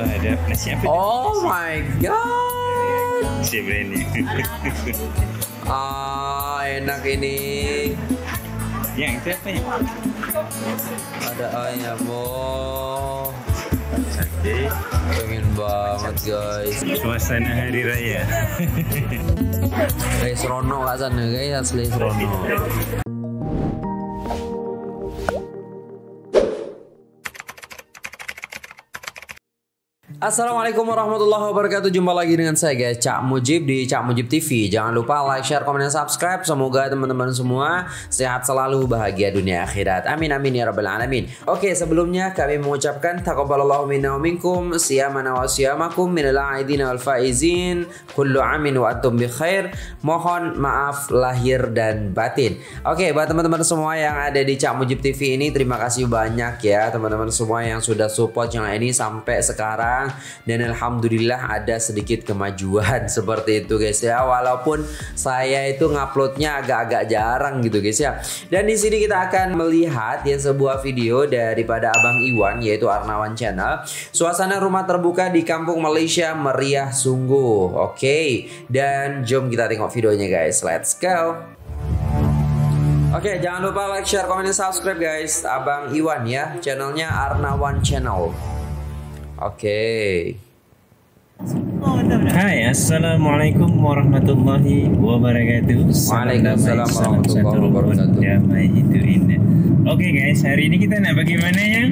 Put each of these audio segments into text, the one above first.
ada nasi apa? Oh my god. Nasi berani. Enak ini. Yang itu apa ya? Ada ayam. Oh, Sate. pengen banget guys. Suasana hari raya. Guys, Rono kat sana guys, asli Rono. Assalamualaikum warahmatullahi wabarakatuh. Jumpa lagi dengan saya guys, Cak Mujib di Cak Mujib TV. Jangan lupa like, share, komen, dan subscribe. Semoga teman-teman semua sehat selalu, bahagia dunia akhirat. Amin amin ya rabbal alamin. Oke, sebelumnya kami mengucapkan taqabbalallahu minna wa minkum siyamana wa siyamakum minal aidina wal faizin. Kullu amin wa antum bi khair. Mohon maaf lahir dan batin. Oke, buat teman-teman semua yang ada di Cak Mujib TV ini, terima kasih banyak ya teman-teman semua yang sudah support channel ini sampai sekarang. Dan alhamdulillah ada sedikit kemajuan seperti itu guys ya, walaupun saya itu nguploadnya agak-agak jarang gitu guys ya. Dan di sini kita akan melihat ya sebuah video daripada Abang Iwan, yaitu Arnawan Channel. Suasana rumah terbuka di kampung Malaysia meriah sungguh. Oke, dan jom kita tengok videonya guys, let's go. Oke, jangan lupa like, share, komen, dan subscribe guys. Abang Iwan ya, channelnya Arnawan Channel. Oke. Hai, assalamualaikum warahmatullahi wabarakatuh. Waalaikumsalam warahmatullahi wabarakatuh. Damai itu indah. Oke guys, hari ini kita nak bagaimana ya?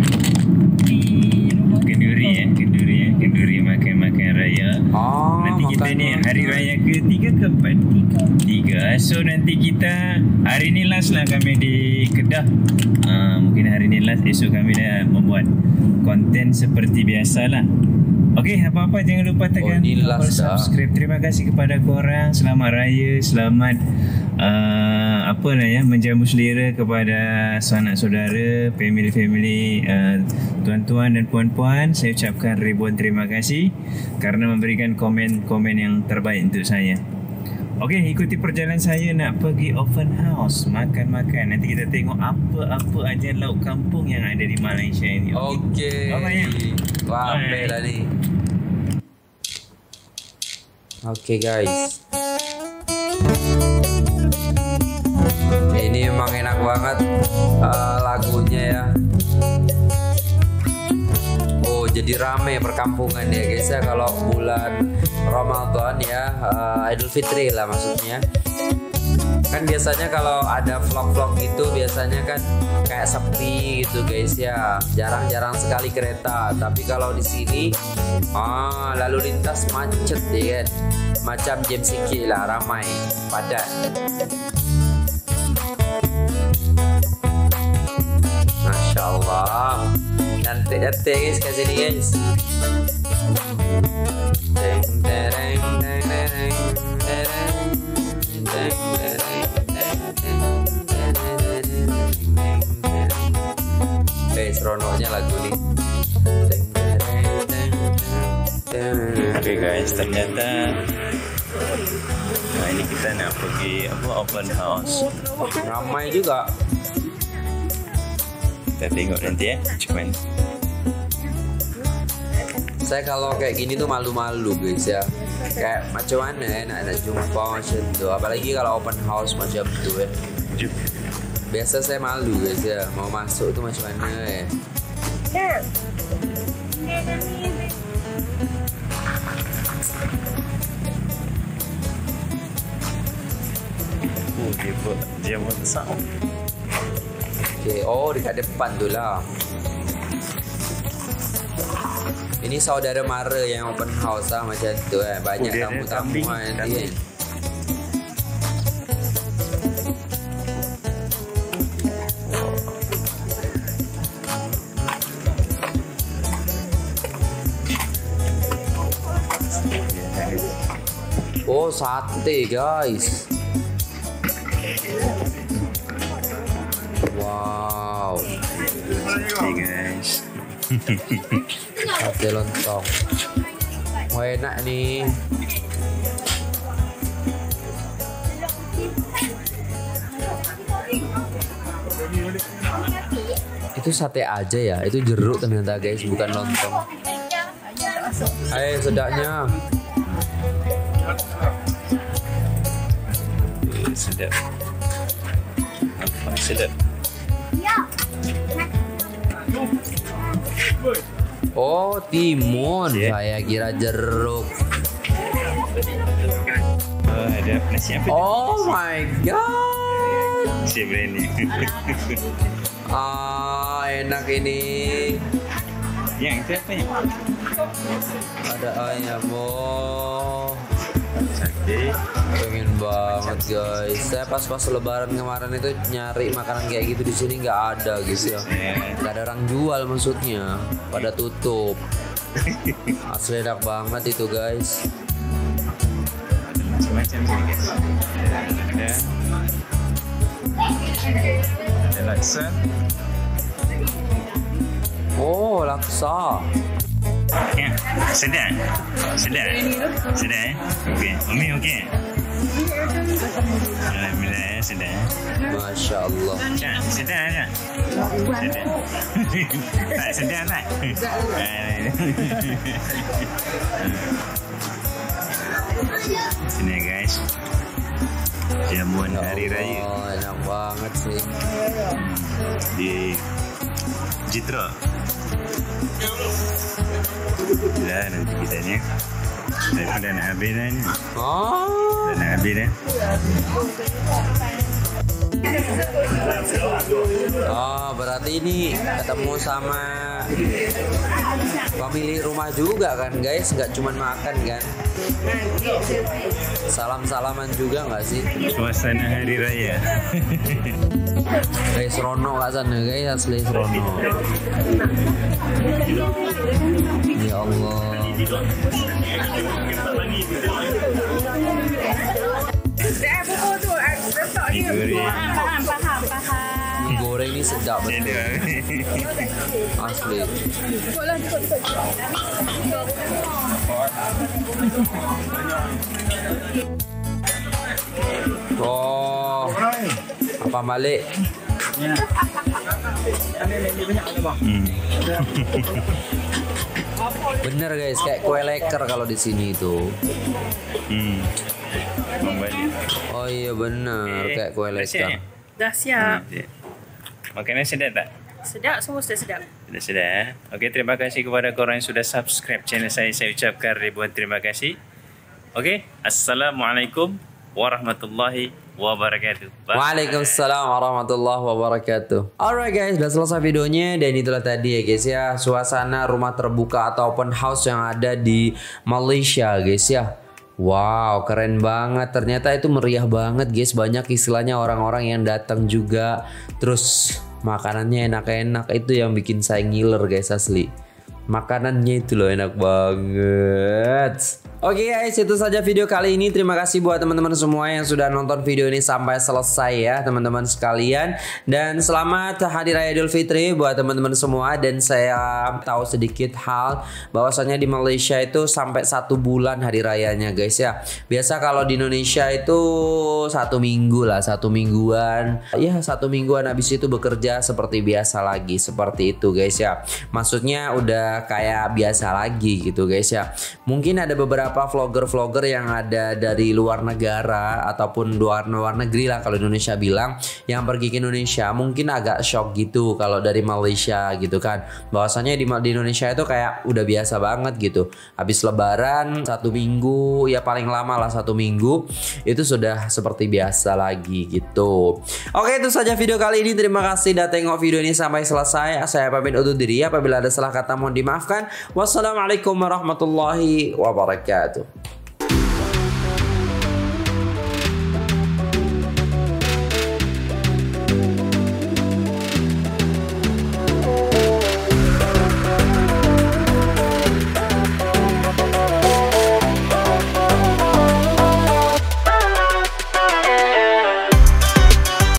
Kenduri makan raya. Nanti kita ni hari raya ke-3 ke 4? 3. So nanti kita hari ni last lah kami di Kedah. Mungkin hari ni last, esok kami dah membuat konten seperti biasalah. Okey, apa-apa jangan lupa tekan tombol subscribe. Terima kasih kepada korang. Selamat raya, selamat menjamu selera kepada sanak saudara, family, tuan-tuan dan puan-puan. Saya ucapkan ribuan terima kasih kerana memberikan komen-komen yang terbaik untuk saya. Okey, ikuti perjalanan saya nak pergi open house, makan-makan. Nanti kita tengok apa-apa aja lauk kampung yang ada di Malaysia ini. Okey. Wah, lah ni. Okey guys. Ini memang enak banget lagunya ya. Oh, jadi rame perkampungan ya guys ya kalau bulan Ramadan ya, Idul Fitri lah maksudnya. Kan biasanya kalau ada vlog-vlog gitu biasanya kan kayak sepi gitu guys ya, jarang-jarang sekali kereta. Tapi kalau di sini lalu lintas macet ya kan, macam jam sikit lah, ramai, padat. Masya Allah, cantik-cantik guys kat sini guys. Seronoknya lagu ni. Oke guys, ternyata ini kita nak pergi open house. Ramai juga. Kita tengok nanti ya, cuman saya kalau kayak gini tuh malu-malu guys ya. Kayak macam mana ya nak jumpa macam tu. Apalagi kalau open house macam tu ya. Biasa saya malu guys ya, mau masuk tuh macam mana ya. Dia buat sound. Oke, dekat depan tu lah. Ini saudara mara yang open house lah macam tu kan. Banyak tamu-tamu nanti kan. Oh, sate guys. Wow. Hey guys. Sate lontong. Wah, enak nih. Itu sate aja ya, itu jeruk ternyata guys, bukan lontong. Hai sedapnya. Sedap. Apa sedap? Oh timun, saya kira jeruk. Oh, ada nasi apa? Oh my god. Si Breni. Enak ini. Yang itu apa ya? Ada ayam. Oh, Sate. pengen banget guys. Saya pas lebaran kemarin itu nyari makanan kayak gitu di sini nggak ada guys ya. Nggak ada orang jual maksudnya. Pada tutup. Asli enak banget itu guys. Macam-macam sih guys. Ada laksa. Oh laksa. Ya, sedap. Sedap. Sedap. Okey. Umi okey. Alhamdulillah sedap. Masya Allah. Cak, sedap tak? Sedap. Tak sedap tak? Sini guys. Jamuan hari raya. Oh, enak banget sih. Di Jitra. Dah nanti kita ni. Dah nak habis dah ni. Oh. Dah nak habis dah. Oh, berarti ini ketemu sama pemilik rumah juga kan guys, nggak cuma makan kan? Salam-salaman juga nggak sih? Suasana hari raya. Guys, serono nggak sana guys, asli serono. Ya Allah. Goreng ini sedap betul. Asli. Oh, apa balik? Bener guys, kayak kue leker kalau di sini itu. Oh iya bener, kayak kue leker. Dah siap. Makanan sedap tak? Sedap, semua sudah sedap. Sudah. Okey, terima kasih kepada korang yang sudah subscribe channel saya. Saya ucapkan ribuan terima kasih. Okey, Assalamualaikum warahmatullahi wabarakatuh. Bye. Waalaikumsalam warahmatullahi wabarakatuh. Alright guys, udah selesai videonya dan itulah tadi ya guys ya, suasana rumah terbuka atau open house yang ada di Malaysia guys ya. Wow, keren banget. Ternyata itu meriah banget guys. Banyak istilahnya orang-orang yang datang juga. Terus makanannya enak-enak. Itu yang bikin saya ngiler guys asli. Makanannya itu loh enak banget. Oke guys, itu saja video kali ini. Terima kasih buat teman-teman semua yang sudah nonton video ini sampai selesai ya teman-teman sekalian. Dan selamat Hari Raya Idul Fitri buat teman-teman semua. Dan saya tahu sedikit hal bahwasanya di Malaysia itu sampai 1 bulan hari rayanya guys ya. Biasa kalau di Indonesia itu 1 minggu lah, 1 mingguan. Ya 1 mingguan habis itu bekerja seperti biasa lagi. Seperti itu guys ya. Maksudnya udah kayak biasa lagi gitu guys ya. Mungkin ada beberapa vlogger-vlogger yang ada dari luar negara ataupun luar negeri lah kalau Indonesia bilang, yang pergi ke Indonesia mungkin agak shock gitu kalau dari Malaysia gitu kan, bahwasanya di Indonesia itu kayak udah biasa banget gitu. Habis lebaran 1 minggu ya paling lama lah 1 minggu itu sudah seperti biasa lagi gitu. Oke, itu saja video kali ini. Terima kasih udah tengok video ini sampai selesai. Saya pamit undur diri. Apabila ada salah kata mohon dimaafkan. Wassalamualaikum warahmatullahi wabarakatuh.